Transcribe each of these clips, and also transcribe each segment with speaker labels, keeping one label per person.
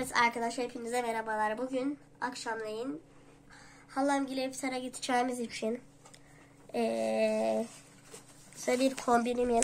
Speaker 1: Evet arkadaşlar, hepinize merhabalar. Bugün akşamleyin halamgile iftara gideceğimiz için size bir kombinimi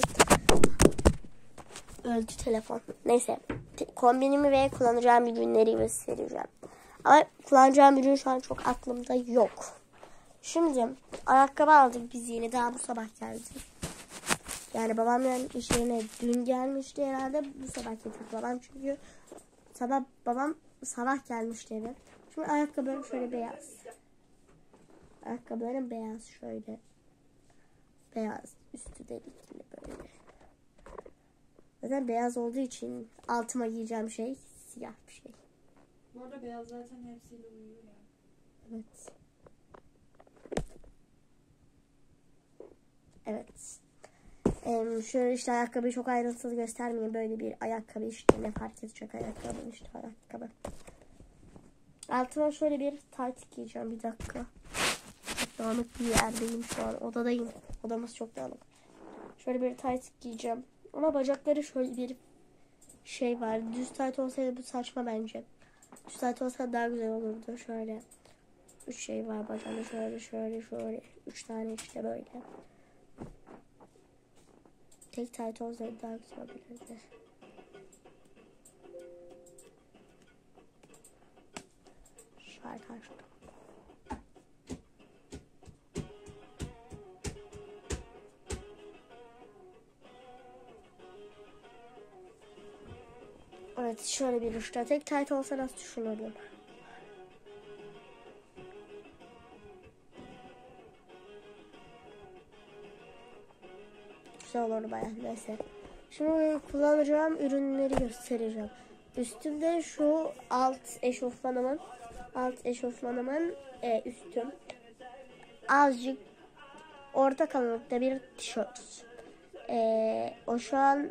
Speaker 1: öldü telefon. Neyse, kombinimi ve kullanacağım ürünleri göstereceğim. Ama kullanacağım ürün şu an çok aklımda yok. Şimdi ayakkabı aldık biz yeni, daha bu sabah geldi. Yani babamın iş yerine dün gelmişti herhalde, bu sabah getirdi babam çünkü babam sabah gelmişti eve. Şimdi ayakkabılarım şöyle beyaz. Ayakkabılarım beyaz, şöyle beyaz, üstü delikli böyle. Zaten beyaz olduğu için altıma giyeceğim şey siyah bir şey.
Speaker 2: Bu arada beyaz zaten hepsiyle uyuyor ya.
Speaker 1: Evet. Evet. Şöyle işte ayakkabıyı çok ayrıntılı göstermeyeyim. Böyle bir ayakkabı işte, ne fark edecek ayakkabı, işte ayakkabı. Altıma şöyle bir tayt giyeceğim, bir dakika. Çok dağınık bir yerdeyim şu an, odadayım. Odamız çok dağınık. Şöyle bir tayt giyeceğim. Ama bacakları şöyle bir şey var. Düz tayt olsaydı bu saçma bence. Düz tayt olsaydı daha güzel olurdu. Şöyle 3 şey var bacağımda, şöyle 3 tane işte böyle. Tek tayt olsaydı daha güzel olurdu. Şu arkadaşlar. Evet, şöyle bir uçta tek tayt olsa nasıl düşünürdüm? Güzel olurdu bayağı, neyse. Şimdi kullanacağım ürünleri göstereceğim. Üstümde şu alt eşofmanımın üstüm. Azıcık orta kalınlıkta bir tişört. O şu an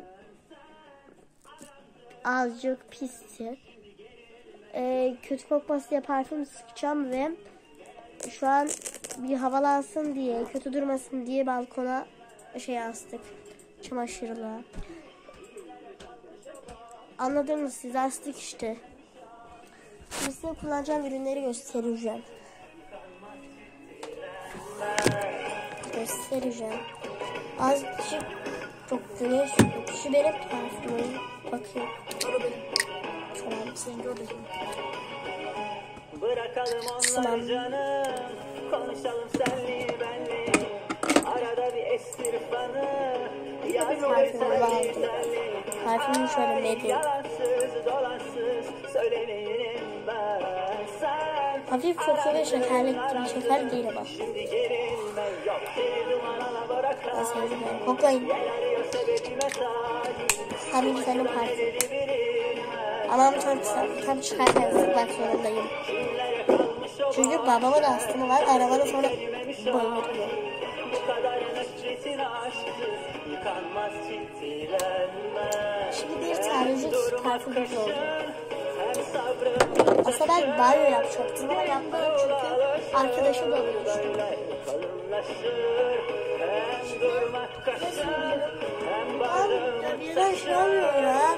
Speaker 1: azıcık pisti. Kötü kokması diye parfüm sıkacağım ve şu an bir havalansın diye, kötü durmasın diye balkona astık, çamaşırla. Anladınız siz, astık işte. Şimdi size kullanacağım ürünleri göstereceğim. Azıcık çok güneş. Şu benim parfümüm. Bakayım. Tamam, sen gördün.
Speaker 3: Bırakalım onları canım, konuşalım senli benli. Arada bir estir fanı, yazmayı senli senli.
Speaker 1: Parfümüm şöyle medya.
Speaker 3: Yalansız dolansız söylemeyelim ben sen.
Speaker 1: Hafif kokuyor ve şekerli gibi, şeker değil ama.
Speaker 3: Şimdi gerilme yok, bir dumanala bırakalım.
Speaker 1: Ben sevdim yani, koklayın. Tabii senin parfüm. Ama tam çıkarken sıkmak zorundayım. Çünkü babamın astımı var, arabada sonra bayılıyor. Şimdi bir tanecik parfümümüz oldu. Aslında ben banyo yapacaktım ama yapmadım çünkü arkadaşım da olmuştu. Ya birden şey oluyor ya.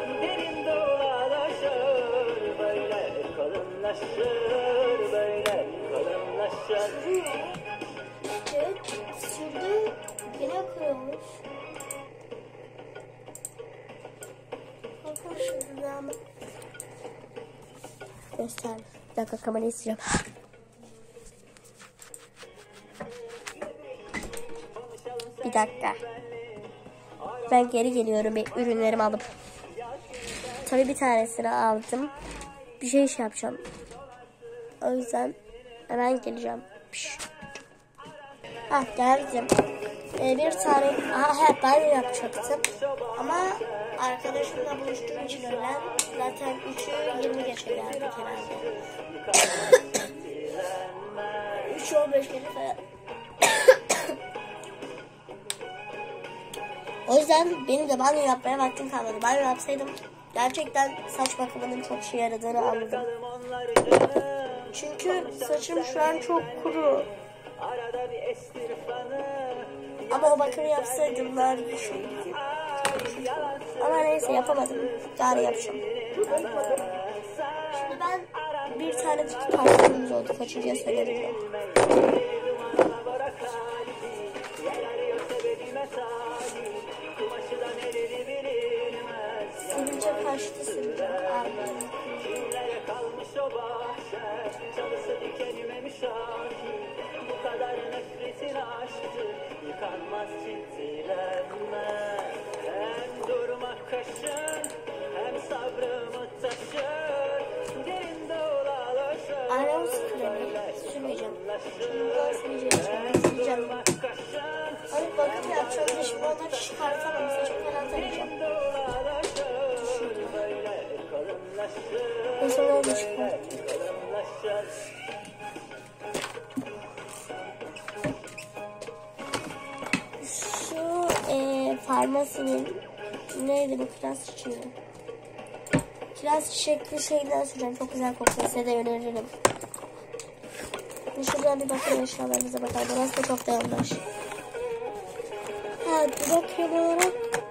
Speaker 1: Evet, sürdü, yine kırılmış. Bakın şimdi ama. Göster. Bir dakika, kamerayı sileceğim. Bir dakika. Ben geri geliyorum ürünlerimi alıp. Tabii bir tanesini aldım. Bir şey yapacağım. O yüzden hemen geleceğim. Geldim. Bir tane banyo yapacaktım. Ama arkadaşımla buluştuğum için öğlen zaten 3'ü 20 geçe geldik herhalde. 3'ü 15 geçe falan. O yüzden benim de banyo yapmaya vaktim kalmadı. Banyo yapsaydım gerçekten saç bakımının çok işe yaradığını anladım. Çünkü saçım şu an çok kuru. Ama o bakımı yapsaydım daha bir şeydi. Ama neyse, yapamadım. Daha yapacağım. an bir tane parfümümüz oldu. Kaçıncıya söylerim. Sevince kaçtı sürüyor.
Speaker 3: Kalmış o bahçe, çalısı dikenime müşahit. Bu kadar nefretin aşktı, yıkanmaz çitilenmez. Hem durmak kaşın, hem sabrımı taşır. Derin dağlaşır.
Speaker 1: Aramız kremi sürmeyeceğim. Bunları süreceğim.
Speaker 3: Durmak kaşın,
Speaker 1: Hayır bakın yapacağım da şimdi onları çıkartamam. Saçımı falan tarayacağım. Ve sonra onu çıkartacağım. Şu farmasinin neydi bu kiraz çiçeği? Kiraz çiçekli şeyden süreceğim. Çok güzel kokuyor. Size de öneririm. Şuradan bir bakın eşyalarımıza bakalım. Burası da çok dayanmış. Ha, dudak kremi olarak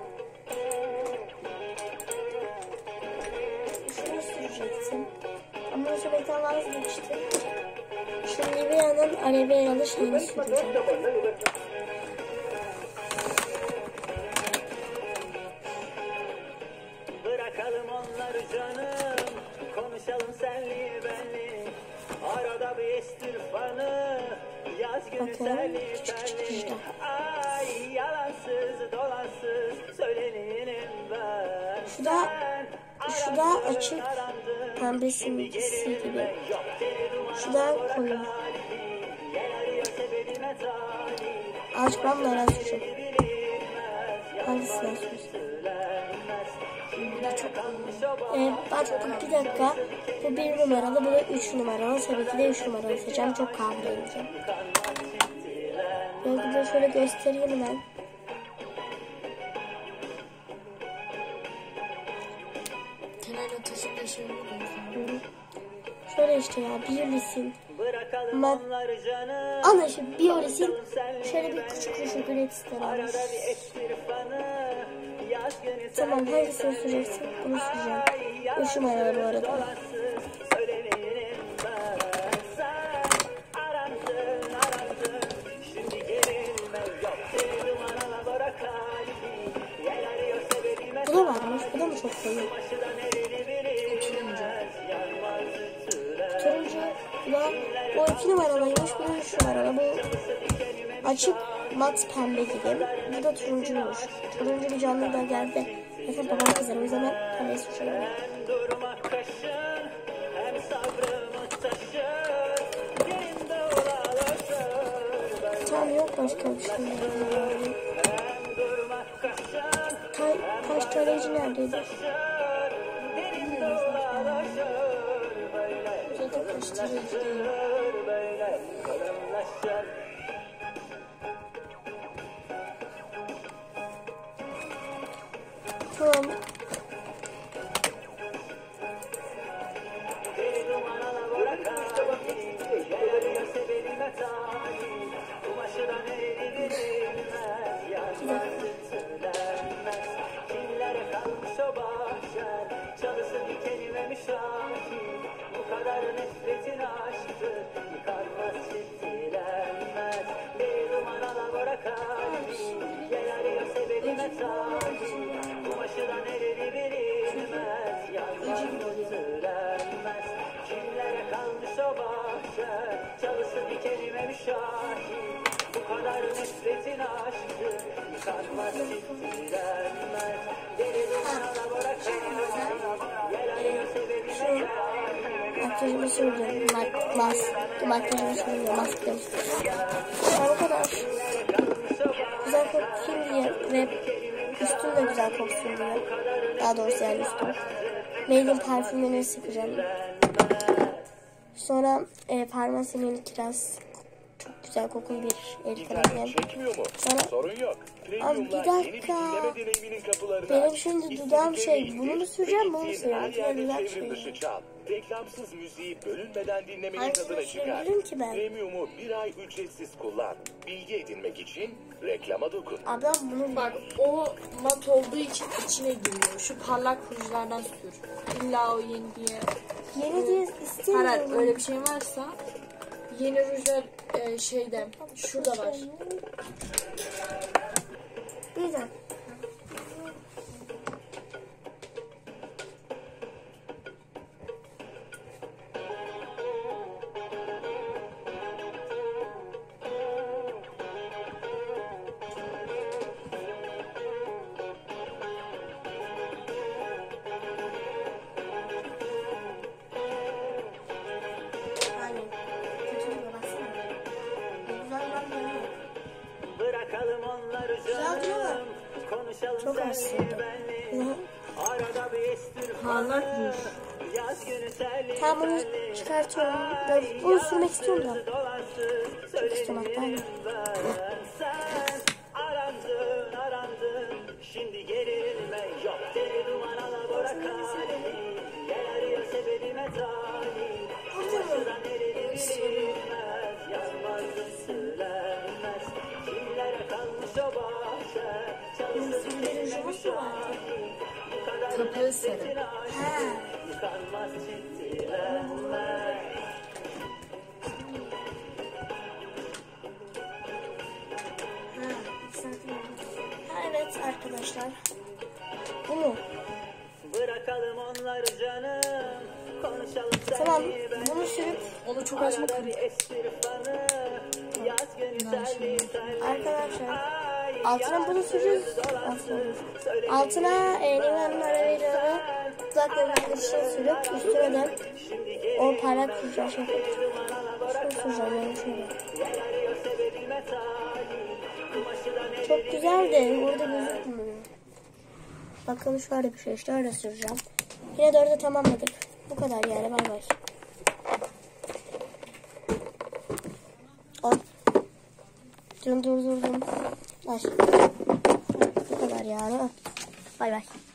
Speaker 1: şunu sürecektim. Ama o sebepten vazgeçtim. Şimdi Nivea'nın aloe veralı şeyini süreceğim.
Speaker 3: Bırakalım onları canım, konuşalım senli benli. Arada bir estir fanı, yaz günü senli benli. Ay yalansız dolansız söylenim ben.
Speaker 1: Şu da açık pembe simgesi gibi. Şu da koyu. Azıcık ben bunlara süreceğim. Hangisine süreceğim? Bakın bir dakika. Bu 1 numaralı, bu da 3 numaralı. Tabii ki de 3 numaralı seçeceğim. Çok kahve edeceğim. Belki de şöyle göstereyim ben. Şöyle işte ya, Biolis'in ana işte Biolis'in şöyle bir küçük gratis'ten almış. Tamam, hangisini süreceksin? Bunu süreceğim. 3 numaralı bu arada. Bu da varmış. Bu da mı çok koyu? Turuncu. Bu 2 numaralıymış. Bu da 3 numaralı. Bu açık mat pembe gibi. Bu da turuncuymuş. Turuncu bir canlı da geldi. Mesela babam kızar. O yüzden ben pembeyi süreceğim. Tamam, yok başka bir şey. Taş tarayıcı neredeydi? Zaten taş tarayıcı değil. Tamam. Makyajımı sürdüm. Makyajımı sürdüm. Maskemi sürdüm. O kadar. Güzel koksun diye ve üstüm de güzel koksun diye. Daha doğrusu yani üstüm. Maybelline parfümünü sıkacağım. Sonra Farmasi'nin kiraz çok güzel kokulu bir el kremi. Sonra
Speaker 4: Sorun yok.
Speaker 1: abi bir dakika. Benim şimdi dudağım şey, bunu mu süreceğim, bunu mu süreceğim? Dudak şey.
Speaker 4: Reklamsız müziği bölünmeden dinlemenin
Speaker 1: Hangisini
Speaker 4: tadına çıkar.
Speaker 1: sürebilirim ki ben?
Speaker 4: Premium'u bir ay ücretsiz kullan. Bilgi edinmek için reklama dokun.
Speaker 1: Ablam bunu
Speaker 2: Bak o mat olduğu için içine giriyor. Şu parlak rujlardan sür. İlla o yeni diye
Speaker 1: Yeni diye istemiyorum.
Speaker 2: Hayır öyle bir şey varsa yeni rujlar şeyde şurada var.
Speaker 1: Güzel. Aynen. Kötü baksana. Güzel lan böyle.
Speaker 3: Bırakalım onları
Speaker 1: Güzel değil mi?
Speaker 3: canım. Konuşalım
Speaker 1: Çok
Speaker 3: senli
Speaker 1: aslında.
Speaker 3: benli. Arada bir estir
Speaker 2: Parlak ruj.
Speaker 3: yaz günü terli
Speaker 1: Tamam bunu çıkartıyorum. Ben bunu sürmek istiyorum da.
Speaker 3: dolaştı.
Speaker 1: Çok istiyorum hatta.
Speaker 3: Sen arandın. Şimdi gerilme yok. Deli duman ala bırak halini. Gel arıyor sebebime talih. Başından nereli bilinmez. Yazmaz söylenmez. Kimlere kalmış o bahçe. Çalısın verilmemiş şahit. Bu kadar
Speaker 2: Kapağı sarı.
Speaker 3: nefretin aşkı. Yıkanmaz çektirenmez.
Speaker 1: Ha, evet arkadaşlar. Bu mu?
Speaker 3: Bırakalım onları canım. Konuşalım
Speaker 1: Tamam.
Speaker 3: senli ben.
Speaker 1: Bunu sürüp
Speaker 2: Onu çok açma.
Speaker 3: Arada bir estir fanı. Yaz günü terli terli.
Speaker 1: arkadaşlar altına bunu süreceğiz. Altına limonun arabayla kulaklarının dışına sürüp üstüne de o parlak süreceğim şey. Şunu süreceğim yani şöyle. Çok güzel de orada gözükmüyor. Bakın şöyle bir şey işte öyle süreceğim. Yine de orada tamamladık. Bu kadar yani bay bay. Hop. Durdurdum. Ay. Bu kadar yani. Bay bay.